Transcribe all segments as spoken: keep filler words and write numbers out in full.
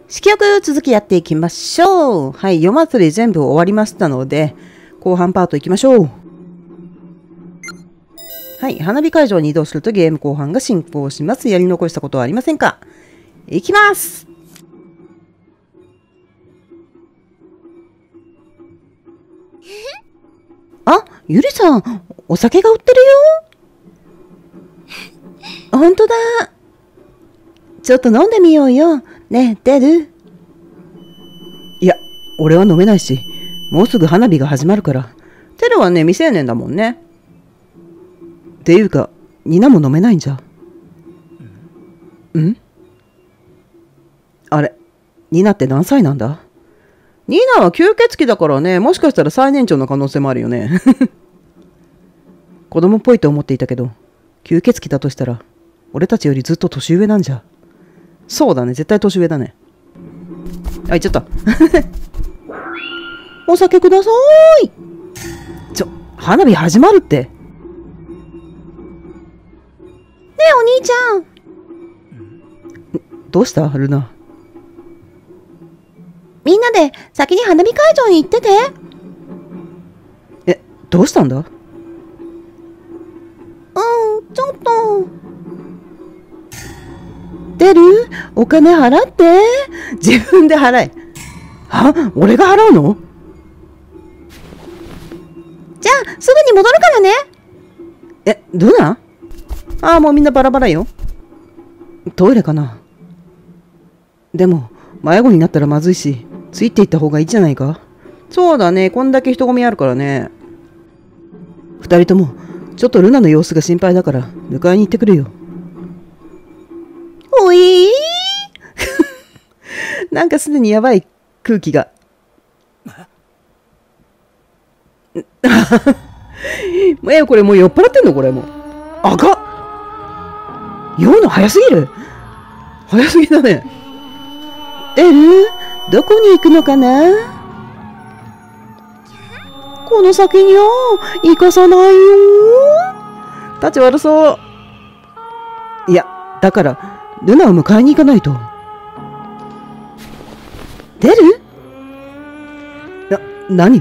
式役続きやっていきましょう。はい、夜祭り全部終わりましたので、後半パートいきましょう。はい、花火会場に移動するとゲーム後半が進行します。やり残したことはありませんか？いきます。あ、ゆりさん、お酒が売ってるよ。ほんとだ。ちょっと飲んでみようよ。ねえ、出る？いや、俺は飲めないし、もうすぐ花火が始まるから。テルはね、未成年だもんね。っていうか、ニナも飲めないんじゃ。ん？あれ、ニナって何歳なんだ？ニナは吸血鬼だからね、もしかしたら最年長の可能性もあるよね。子供っぽいと思っていたけど、吸血鬼だとしたら、俺たちよりずっと年上なんじゃ。そうだね、絶対年上だね。あ、行っちゃった。お酒くださーい。ちょ、花火始まるって。ねえ、お兄ちゃん。どうしたルナ。みんなで先に花火会場に行ってて。え、どうしたんだ？うん、ちょっと。出る？お金払って。自分で払え。は？俺が払うの？じゃあ、すぐに戻るからね。え、ルナ？ああ、もうみんなバラバラよ。トイレかな。でも、迷子になったらまずいし、ついていった方がいいじゃないか。そうだね、こんだけ人混みあるからね。二人とも、ちょっとルナの様子が心配だから、迎えに行ってくるよ。おいーなんかすでにやばい空気が。え、これもう酔っ払ってんのこれもう。赤っ酔うの早すぎる。早すぎだね。エル、どこに行くのかな？この先には行かさないよ。立ち悪そう。いや、だから、ルナを迎えに行かないと。出る？な、何？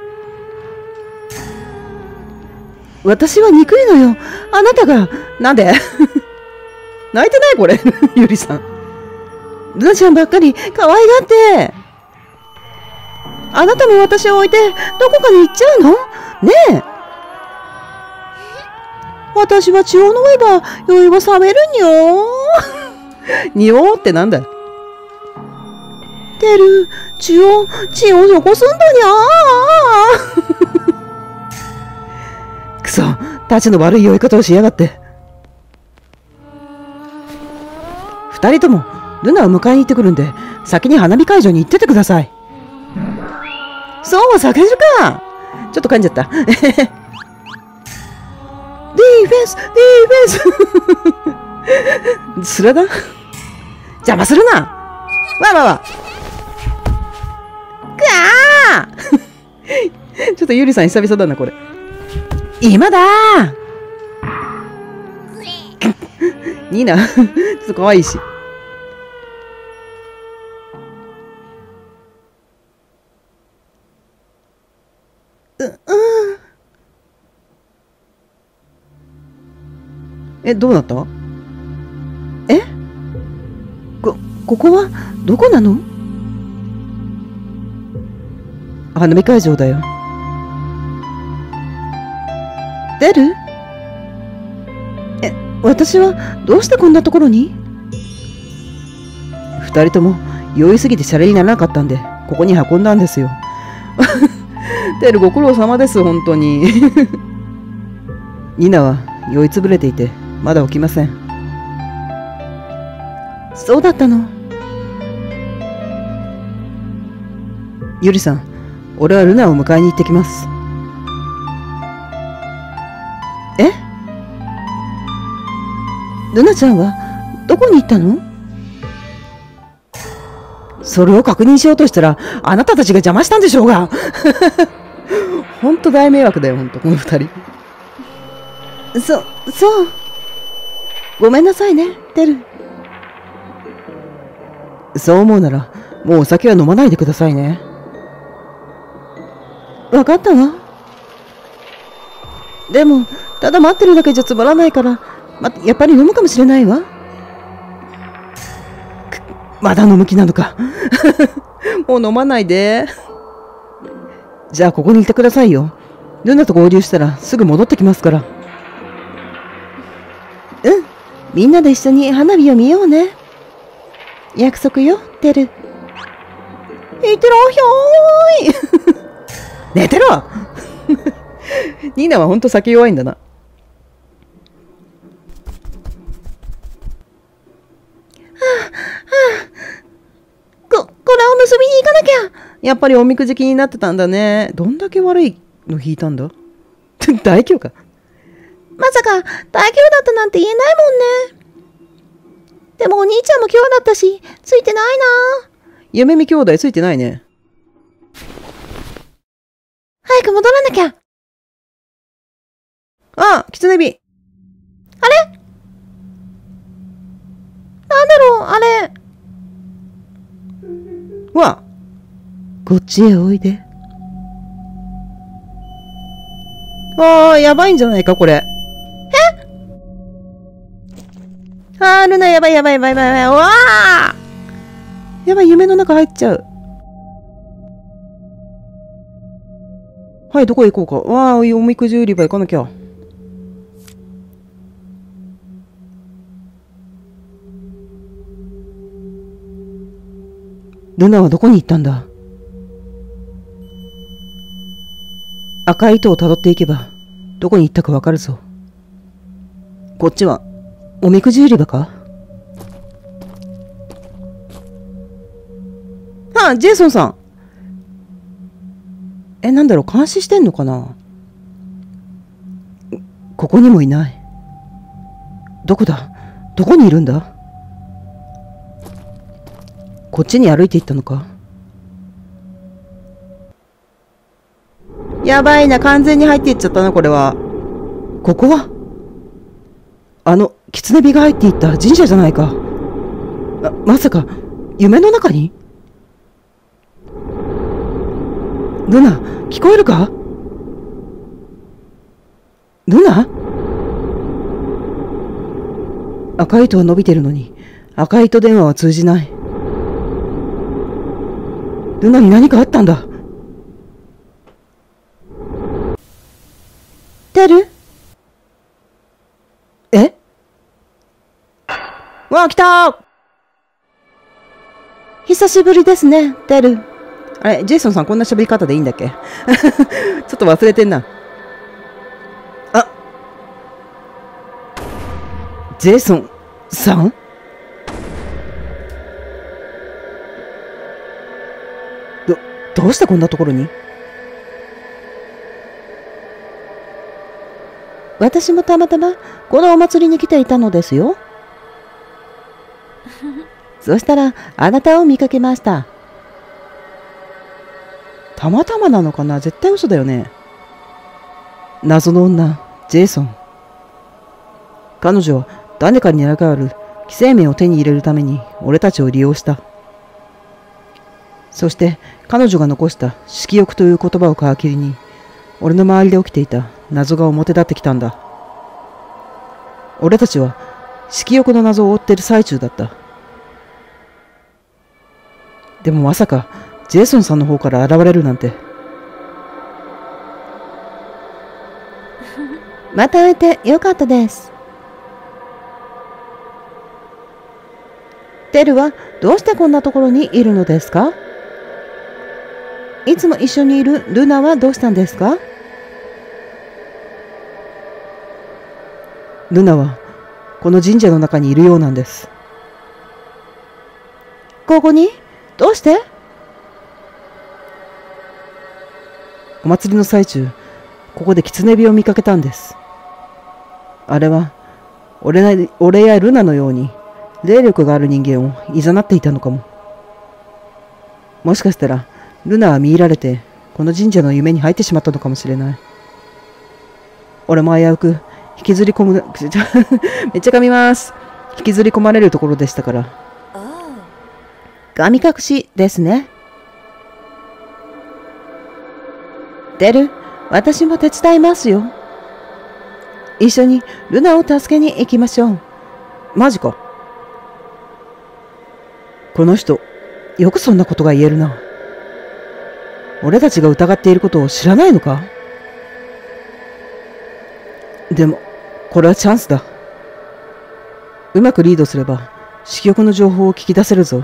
私は憎いのよ。あなたが、なんで泣いてないこれ、ゆりさん。ルナちゃんばっかり可愛がって。あなたも私を置いてどこかに行っちゃうの？ねえ。私は血を飲めば酔いは冷めるにょ。におーってなんだよ。出る、血を、血をよこすんだにゃー。くそ、たちの悪い酔い方をしやがって。二人とも、ルナを迎えに行ってくるんで、先に花火会場に行っててください。そうは酒じゅか。ちょっと噛んじゃった。ディフェンス、ディフェンス。スラダ邪魔するな。わわわ。くわーちょっとゆりさん久々だな、これ。今だーニーナ、ちょっと可愛いし。う、うん。え、どうなった？え？こ、ここはどこなの？花火会場だよ。出る？え、私はどうしてこんなところに？二人とも酔いすぎてシャレにならなかったんで、ここに運んだんですよ。テルご苦労様です、本当に。ニナは酔いつぶれていて、まだ起きません。そうだったの。ゆりさん、俺はルナを迎えに行ってきます。え？ルナちゃんはどこに行ったの？それを確認しようとしたら、あなたたちが邪魔したんでしょうが。ほんと大迷惑だよ、ほんと、この二人。そ、そう。ごめんなさいね、テル。 そう思うなら、もうお酒は飲まないでくださいね。わかったわ。でも、ただ待ってるだけじゃつまらないから、ま、やっぱり飲むかもしれないわ。まだ飲む気なのか。もう飲まないで。じゃあここにいてくださいよ。ルナと合流したらすぐ戻ってきますから。うん。みんなで一緒に花火を見ようね。約束よ、テル。いってらっしゃーい。寝てろ。ニーナはほんと酒弱いんだな。はあ、はあ、こ、これを結びに行かなきゃ。やっぱりおみくじ気になってたんだね。どんだけ悪いの引いたんだ。大凶か。まさか大凶だったなんて言えないもんね。でもお兄ちゃんも今日だったし、ついてないな。夢見兄弟ついてないね。早く戻らなきゃ。あ、キツネビ。あれなんだろう、あれ。うわ。こっちへおいで。ああ、やばいんじゃないか、これ。えあー、ルナやばいやばいやばいやばいやばい。わあやばい、夢の中入っちゃう。はい、どこへ行こうか。わあ、おみくじ売り場行かなきゃ。ルナはどこに行ったんだ。赤い糸をたどっていけば、どこに行ったかわかるぞ。こっちは、おみくじ売り場か。ああ、ジェイソンさん。え、なんだろう、監視してんのかな。ここにもいない。どこだ？どこにいるんだ？こっちに歩いていったのか。やばいな、完全に入っていっちゃったな、これは。ここはあの、狐火が入っていった神社じゃないか。あ、まさか、夢の中に？ルナ、聞こえるか？ルナ？赤い糸は伸びてるのに、赤い糸電話は通じない。ルナに何かあったんだ。テル？え？わあ、来たー！久しぶりですね、テル。あれ、ジェイソンさんこんな喋り方でいいんだっけ？ちょっと忘れてんな。あ、ジェイソンさん？ど、どうしてこんなところに？私もたまたまこのお祭りに来ていたのですよ。そしたらあなたを見かけました。たまたまなのかな？絶対嘘だよね。謎の女、ジェイソン。彼女は誰かに狙わる寄生面を手に入れるために俺たちを利用した。そして彼女が残した色欲という言葉を皮切りに、俺の周りで起きていた謎が表立ってきたんだ。俺たちは色欲の謎を追っている最中だった。でもまさかジェイソンさんの方から現れるなんて。また会えてよかったです。テルはどうしてこんなところにいるのですか？いつも一緒にいるルナはどうしたんですか？ルナはこの神社の中にいるようなんです。ここに？どうして？お祭りの最中、ここで狐火を見かけたんです。あれは俺な、俺やルナのように霊力がある人間を誘っていたのかも。もしかしたらルナは見入られてこの神社の夢に入ってしまったのかもしれない。俺も危うく引きずり込むめっちゃ噛みます。引きずり込まれるところでしたから。 神隠しですね。デル、私も手伝いますよ。一緒にルナを助けに行きましょう。マジか。この人、よくそんなことが言えるな。俺たちが疑っていることを知らないのか？でも、これはチャンスだ。うまくリードすれば、支局の情報を聞き出せるぞ。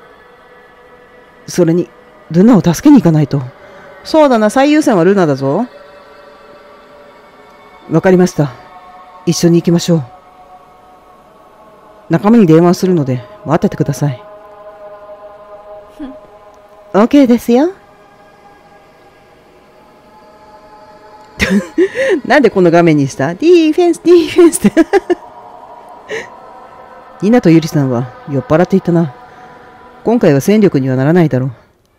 それに、ルナを助けに行かないと。そうだな、最優先はルナだぞ。わかりました。一緒に行きましょう。仲間に電話するので待っててください。OK ですよ。なんでこの画面にした？ディーフェンス、ディーフェンスって。ニナとユリさんは酔っ払っていたな。今回は戦力にはならないだろう。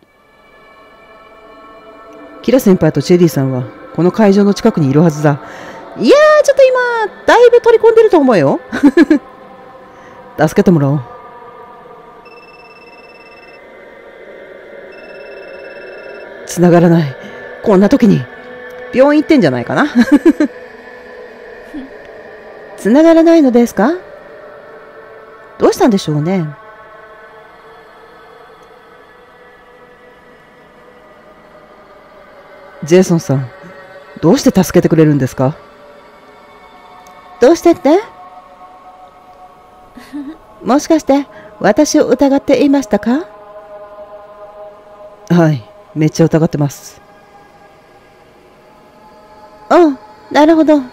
キラ先輩とチェリーさんはこの会場の近くにいるはずだ。いやー、ちょっと今、だいぶ取り込んでると思うよ。助けてもらおう。繋がらない。こんな時に、病院行ってんじゃないかな。繋がらないのですか？どうしたんでしょうね。ジェイソンさん、どうして助けてくれるんですか？どうしてってもしかして私を疑っていましたか？はい、めっちゃ疑ってます。うん、なるほど。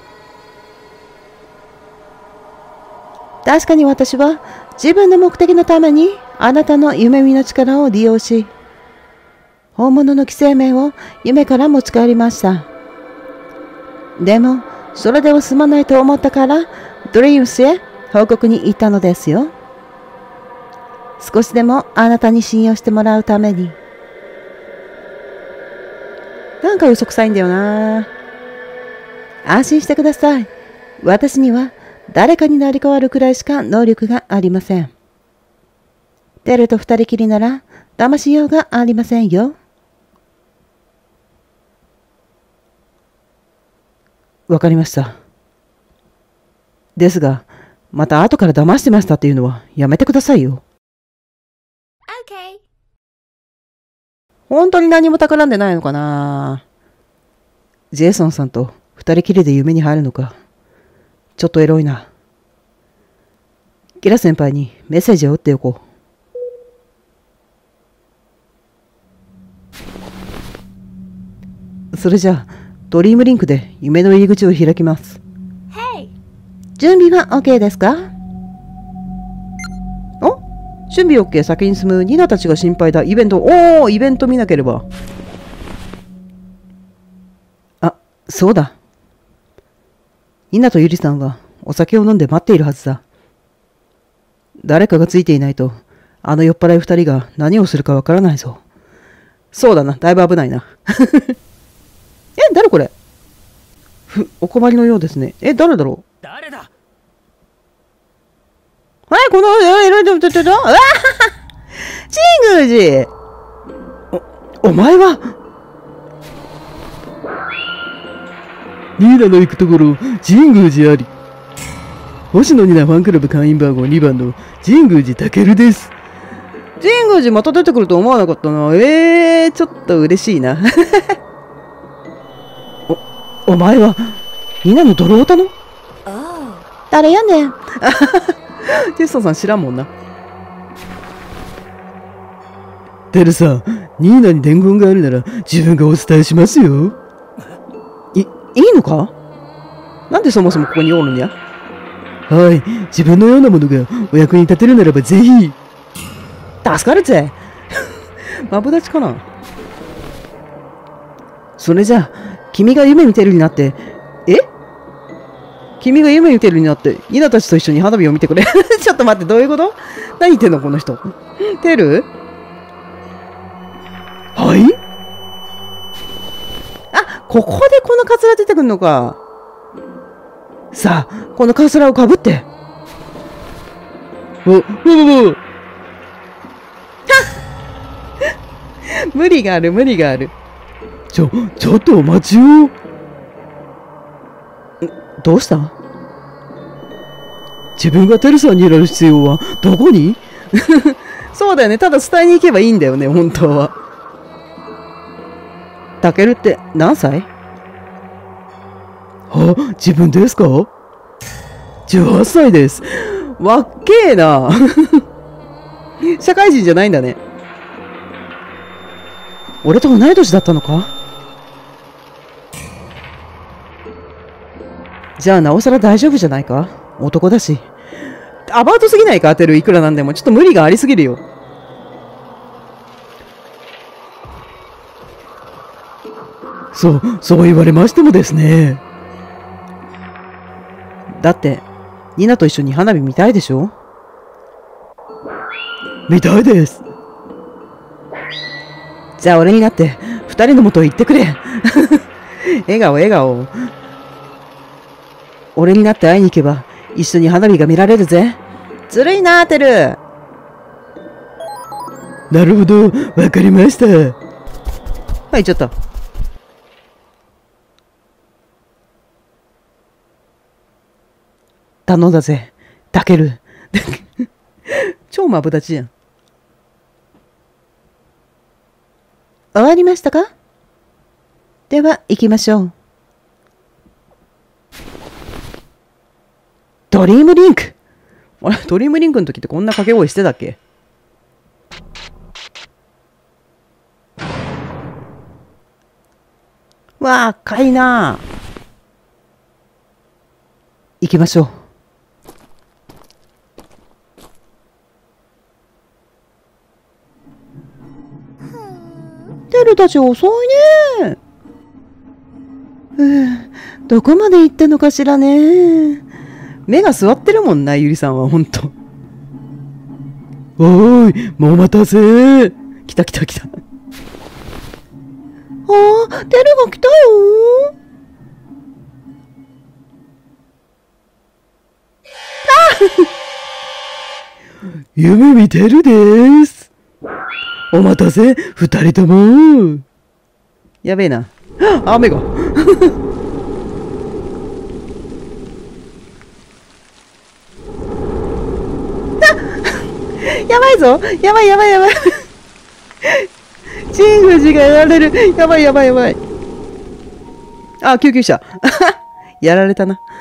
確かに私は自分の目的のためにあなたの夢見の力を利用し、本物の寄生面を夢から持ち帰りました。でも、それでは済まないと思ったから、ドリームスへ報告に行ったのですよ。少しでもあなたに信用してもらうために。なんか嘘くさいんだよな。安心してください。私には誰かになり変わるくらいしか能力がありません。テルと二人きりなら騙しようがありませんよ。わかりました。ですが、また後から騙してましたっていうのはやめてくださいよ。 Okay. 本当に何も企んでないのかな。ジェイソンさんと二人きりで夢に入るのか。ちょっとエロいな。キラ先輩にメッセージを打っておこう。それじゃあ、ドリームリンクで夢の入り口を開きます。 Hey. 準備は OK ですか？お？準備 OK。先に進む。ニナたちが心配だ。イベント。おー、イベント見なければ。あ、そうだ。ニナとユリさんはお酒を飲んで待っているはずだ。誰かがついていないと、あの酔っ払い二人が何をするかわからないぞ。そうだな。だいぶ危ないな。え、誰これ？ふ、お困りのようですね。え、誰だろう？ 誰だ？ はい、この、え、え、ちょ、ちょ、ちょ、ちょ、うわはは神宮寺！お、お前はニーナの行くところ、神宮寺あり。星野ニナファンクラブ会員番号にばんの神宮寺健です。 神宮寺また出てくると思わなかったな。えー、ちょっと嬉しいな。お、お前は、ニナのドロオタの？ Oh. 誰やねん。テストさん知らんもんな。 テルさん、ニーナに伝言があるなら自分がお伝えしますよ。 い、いいのか？なんでそもそもここにおるんや？ はい、自分のようなものがお役に立てるならばぜひ。 助かるぜ。マブダチかな？それじゃあ、君が夢見てるになって、え？君が夢見てるになって、ニナたちと一緒に花火を見てくれ。ちょっと待って、どういうこと？何言ってんのこの人。テル？ はい？ あ、ここでこのカツラ出てくんのか。さあ、このカツラをかぶって。 お、お、お、お。 はっ無理がある、無理がある。 ちょ、ちょっとお待ちを。 どうした？ 自分がテルさんにいられる必要はどこに？ そうだよね。ただ伝えに行けばいいんだよね、本当は。タケルって何歳？ あ、自分ですか？じゅうはっさいです。 わっけえな。社会人じゃないんだね。俺と同い年だったのか？じゃあなおさら大丈夫じゃないか？男だし。アバウトすぎないか？当てるいくらなんでも。ちょっと無理がありすぎるよ。 そう、そう言われましてもですね。 だって、ニナと一緒に花火見たいでしょ？ 見たいです。 じゃあ俺になって二人の元へ行ってくれ。笑顔笑顔。俺になって会いに行けば一緒に花火が見られるぜ。ずるいな、テル。 なるほど、わかりました。 はい、ちょっと。頼んだぜ、タケル。超マブダチじゃん。終わりましたか？では行きましょう。ドリームリンク。あれ、ドリームリンクの時ってこんな掛け声してたっけ？わあ、赤いな。行きましょう。テルたち遅いね。うぅ、どこまで行ったのかしらね。目が座ってるもんな、ゆりさんはほんと。 おーい、もうお待たせ。 来た来た来た。ああ、テルが来たよ。 夢見てるです。お待たせ、二人とも。 やべえな。雨が。やばいぞ。やばいやばいやばい。神宮寺がやられる。やばいやばいやばい。あ、救急車。やられたな。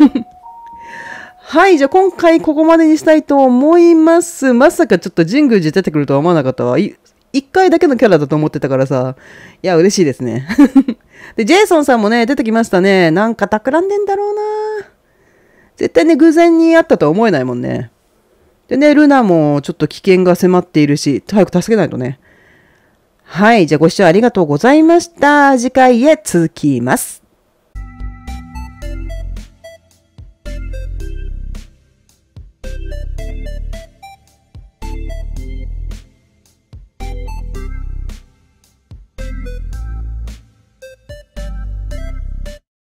はい、じゃあ今回ここまでにしたいと思います。まさかちょっと神宮寺出てくるとは思わなかったわ。い一回だけのキャラだと思ってたからさ。いや、嬉しいですね。で、ジェイソンさんもね、出てきましたね。なんか企んでんだろうな。絶対ね、偶然に会ったとは思えないもんね。でね、ルナもちょっと危険が迫っているし、早く助けないとね。はい、じゃあご視聴ありがとうございました。次回へ続きます。